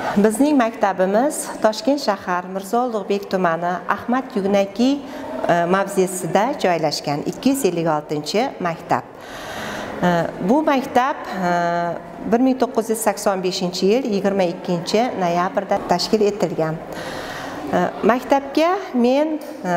Bizning maktabimiz Toshkent shahar Mirzo Ulug'bek tumani Ahmad Yugnaki mavzesida joylashgan 256-maktab. Bu maktab 1985-yil 22-noyabrda tashkil etilgan. Maktabga men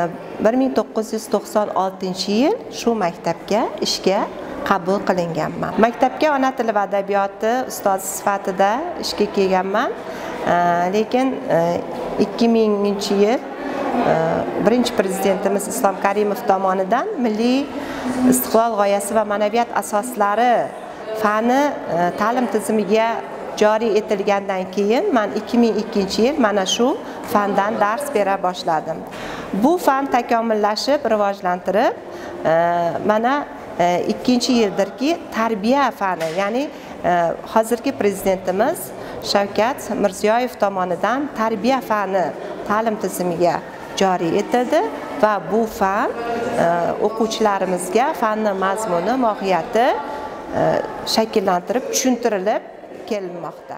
1996-yil shu maktabga ishga qabul qilinganman. Maktabga ona tili va adabiyoti ustozi sifatida ishga kelganman. Lekin 2000-yil birinchi prezidentimiz Islom Karimov tomonidan milliy istiqlol g'oyasi va ma'naviyat asoslari fani ta'lim tizimiga joriy etilgandan keyin men 2002-yil mana shu fandan dars bera boshladim. Bu fan takomillashib, rivojlantirib, mana 2-yildirki tarbiya fani, ya'ni hozirgi prezidentimiz Shavkat Mirziyoyev tomonidan tarbiya fani ta'lim tizimiga joriy etildi va bu fan o'quvchilarimizga fanning mazmuni, mohiyati shakllantirib, tushuntirilib kelinmoqda.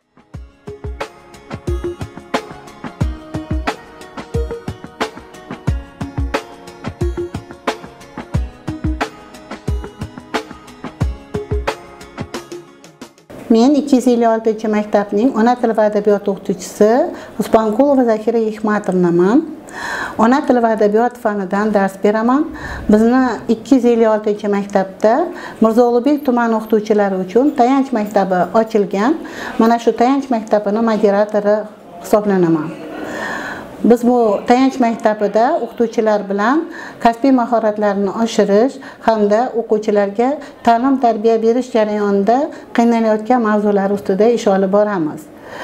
Men 256-maktabning ona tili va adabiyot o'qituvchisi Usmonqulova Zakira Hikmatovnaman. Ona tili va adabiyot fanidan dars beraman. Bizni 256-maktabda Mirzo Ulug'bek tumani o'qituvchilari uchun tayanch maktabi ochilgan. Mana shu tayanch maktabining moderatori hisoblanaman. Biz bu tayanch maktabida o'qituvchilar bilan kasbiy mahoratlarini oshirish hamda o'quvchilarga ta'lim tarbiya berish jarayonida qiynalayotgan mavzular ustida ish olib boramiz.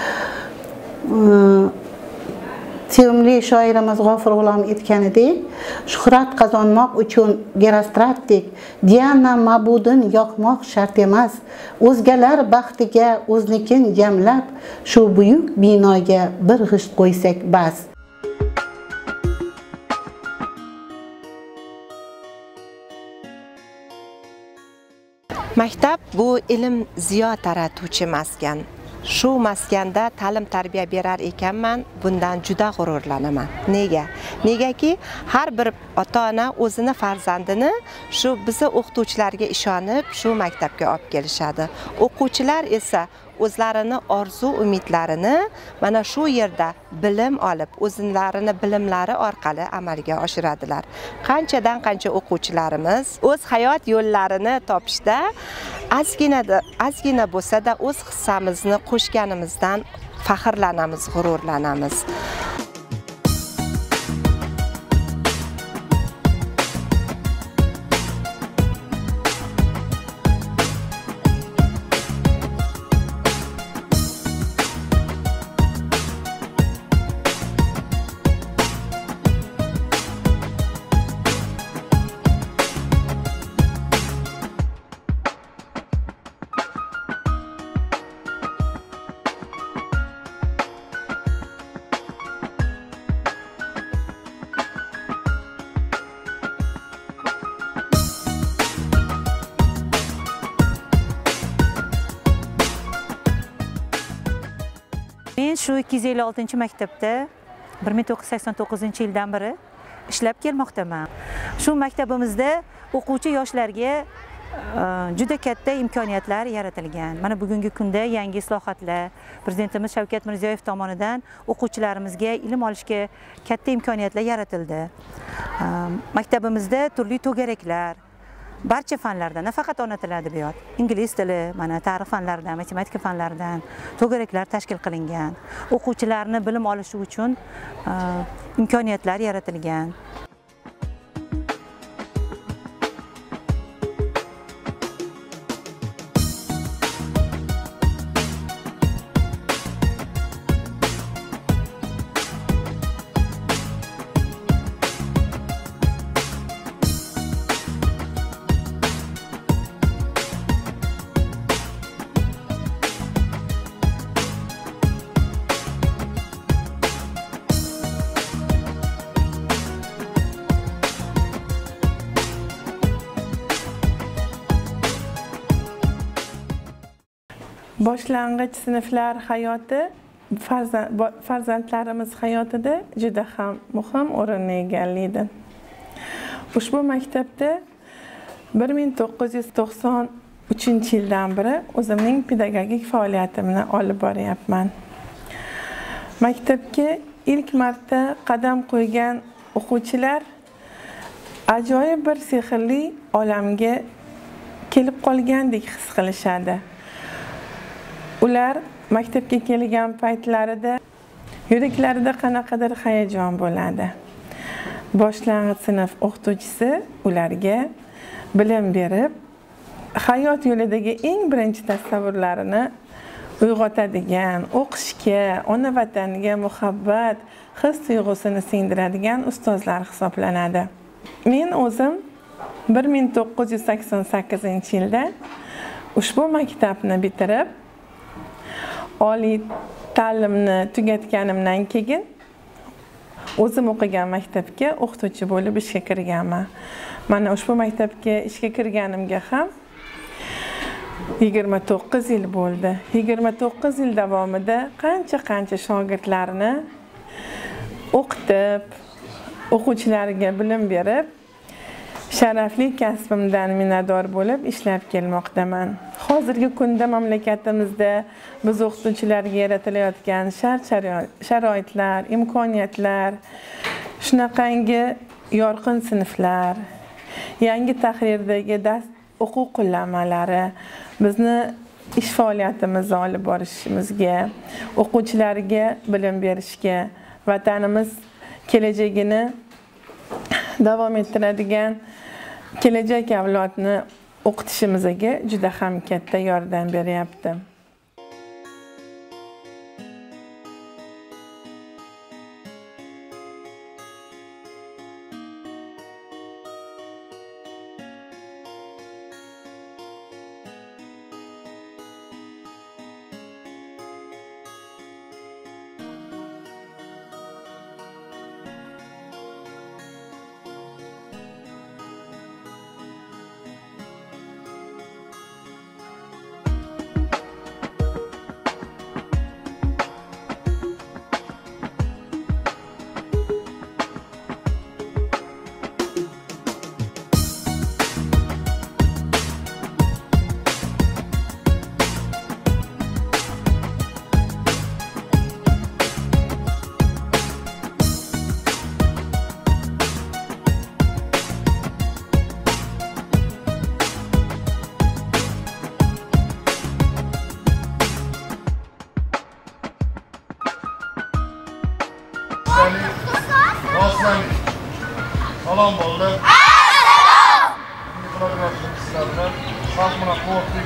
Sevimli shoirimiz G'ofur G'ulom aytganidek, shuhrat qozonmoq uchun Gerostratdek Diana ma'budin yoqmoq shart emas, o'zgalar baxtiga o'znikin jamlab shu buyuk binoga bir g'isht qo'ysak bas. Maktab bu ilm ziyo taratuvchi maskan. Shu maskanda ta'lim tarbiya berar ekanman, bundan juda g'ururlanaman. Nega? Negaki har bir ota-ona o'zini farzandini shu bizni o'qituvchilarga ishonib shu maktabga olib kelishadi. O'quvchilar esa o'zlarini orzu umidlarini mana shu yerda bilim olib, o'zlarini bilimlari orqali amalga oshiradilar. Qanchadan qancha o'quvchilarimiz o'z hayot yo'llarini topishda ozgina bo'lsa-da o'z hissamizni qo'shganimizdan faxrlanamiz, g'ururlanamiz. Men shu 256-maktabda 1989-yildan beri ishlab kelmoqdaman. Shu maktabimizda o'quvchi yoshlarga juda katta imkoniyatlar yaratilgan. Mana bugungi kunda yangi islohotlar Prezidentimiz Shavkat Mirziyoyev tomonidan o'quvchilarimizga ilm olishga katta imkoniyatlar yaratildi. Maktabimizda turli to'garaklar, barcha fanlardan, nafaqat ona tili adabiyot, ingliz tili, mana tarix fanlaridan, matematika fanlaridan to'garaklar tashkil qilingan. O'quvchilarni bilim olishi uchun imkoniyatlar yaratilgan. Boshlang'ich sinflar hayoti farzandlarimiz hayotida juda ham muhim o'rinni egallaydi. Ushbu maktabda 1993-yildan beri o'zimning pedagogik faoliyatimni olib boryapman. Maktabga ilk marta qadam qo'ygan o'quvchilar ajoyib bir sehrli olamga kelib qolgandek his qilishadi. Ular maktabga kelgan paytlarida yuraklarida qanaqadir hayajon bo'ladi. Boshlang'ich sinf o'qituvchisi ularga bilim berib, hayot yo'lidagi eng birinchi tasavvurlarini uyg'otadigan, o'qishga, ona vataniga muhabbat, his tuyg'usini singdiradigan ustozlar hisoblanadi. Men o'zim 1988-yilda ushbu maktabni bitirib, oliy ta'limni tugatganimdan keyin o'zim o'qigan maktabga o'qituvchi bo'lib ishga kirganman. Mana ushbu maktabga ishga kirganimga ham 29 yil bo'ldi. 29 yil davomida qancha shogirdlarni o'qitib, o'quvchilarga bilim berib, sharafli kasbimdan minnatdor bo'lib ishlab kelmoqdaman. Hozirgi kunda mamlakatimizda biz o'qituvchilarga yaratilayotgan sharoitlar, imkoniyatlar, shunaqangi yorqin sinflar, yangi tahrirdagi dars o'quv qo'llanmalari bizni ish faoliyatimizni olib borishimizga, o'quvchilarga bilim berishga, vatanimiz kelajagini davom ettiradigan kelajak avlodni o'qitishimizga juda ham katta yordam beryapti. Salom bo'ldi. Salom.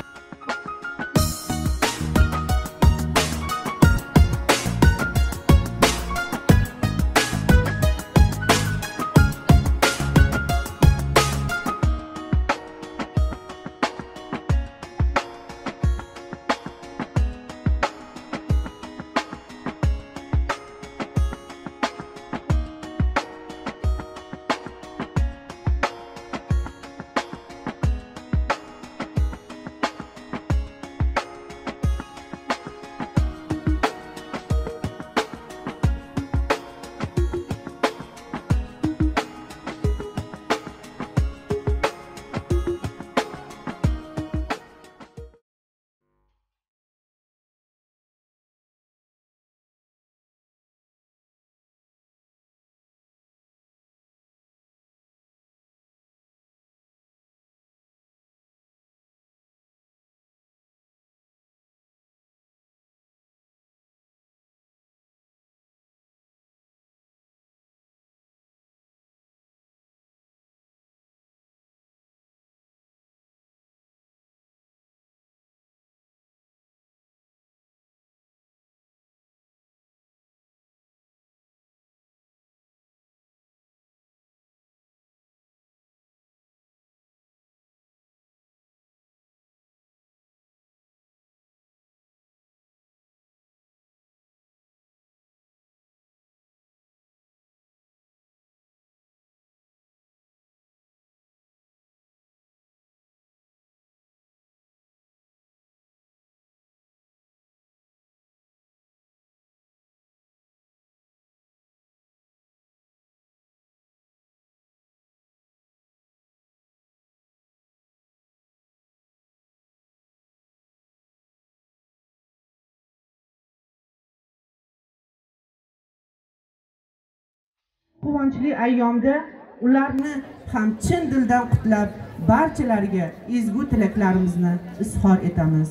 quvonchli ayyomda ularni ham chin dildan qutlab, barchalarga ezgu tilaklarimizni izhor etamiz.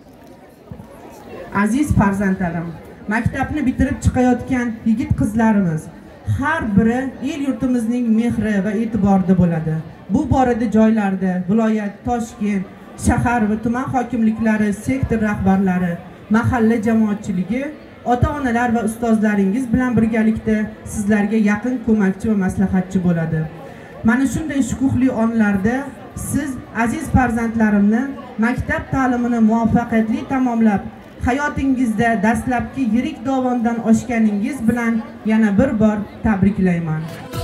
Aziz farzandlarim, maktabni bitirib chiqayotgan yigit-qizlarimiz har biri el yurtimizning mehri va e'tiborida bo'ladi. Bu borada joylarda viloyat, Toshkent, shahar va tuman hokimliklari, sektor rahbarlari, mahalla jamoatchiligi, ota-onalar va ustozlaringiz bilan birgalikda sizlarga yaqin ko'makchi va maslahatchi bo'ladi. Mana shunday shukuhli onlarda siz aziz farzandlarimni maktab ta'limini muvaffaqiyatli tamomlab, hayotingizda dastlabki yirik dovondan oshganingiz bilan yana bir bor tabriklayman.